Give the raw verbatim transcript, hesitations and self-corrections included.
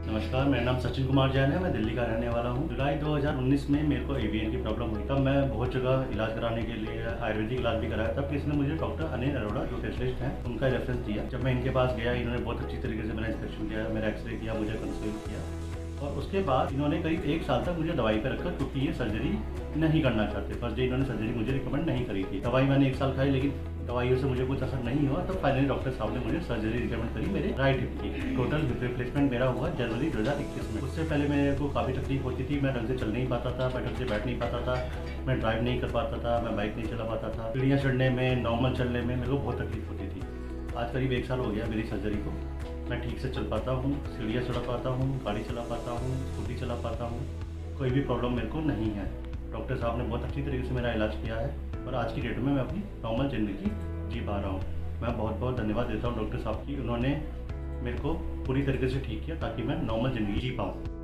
नमस्कार, मेरा नाम सचिन कुमार जैन है। मैं दिल्ली का रहने वाला हूँ। जुलाई दो हज़ार उन्नीस में मेरे को एवीएन की प्रॉब्लम हुई। तब मैं बहुत जगह इलाज कराने के लिए आयुर्वेदिक इलाज भी कराया। तब किसी ने मुझे डॉक्टर अनिल अरोड़ा जो स्पेशलिस्ट हैं उनका रेफरेंस दिया। जब मैं इनके पास गया, इन्होंने बहुत अच्छी तरीके से मेरा इंस्पेक्शन किया, मेरा एक्सरे किया, मुझे कंसल्ट किया और उसके बाद इन्होंने करीब एक साल तक मुझे दवाई पर रखा क्योंकि ये सर्जरी नहीं करना चाहते। फर्स्ट डे इन्होंने सर्जरी मुझे रिकमेंड नहीं करी थी। दवाई मैंने एक साल खाई, लेकिन दवाइयों से मुझे कुछ असर नहीं हुआ। तब फाइनली डॉक्टर साहब ने मुझे सर्जरी रिकमेंड करी मेरे राइट हिप की। टोटल हिप रिप्लेसमेंट मेरा हुआ जनवरी दो हज़ार इक्कीस में। उससे पहले मेरे को काफ़ी तकलीफ होती थी। मैं ढंग से चल नहीं पाता था, मैं ढंग से बैठ नहीं पाता था, मैं ड्राइव नहीं कर पाता था, मैं बाइक नहीं चला पाता था। सीढ़ियाँ चढ़ने में, नॉर्मल चलने में मेरे को बहुत तकलीफ होती थी। आज करीब एक साल हो गया मेरी सर्जरी को। मैं ठीक से चल पाता हूँ, सीढ़ियाँ चढ़ा पाता हूँ, गाड़ी चला पाता हूँ, स्कूटी चला पाता हूँ। कोई भी प्रॉब्लम मेरे को नहीं है। डॉक्टर साहब ने बहुत अच्छी तरीके से मेरा इलाज किया है और आज की डेट में मैं अपनी नॉर्मल ज़िंदगी जी पा रहा हूँ। मैं बहुत बहुत धन्यवाद देता हूँ डॉक्टर साहब की। उन्होंने मेरे को पूरी तरीके से ठीक किया ताकि मैं नॉर्मल ज़िंदगी जी पाऊँ।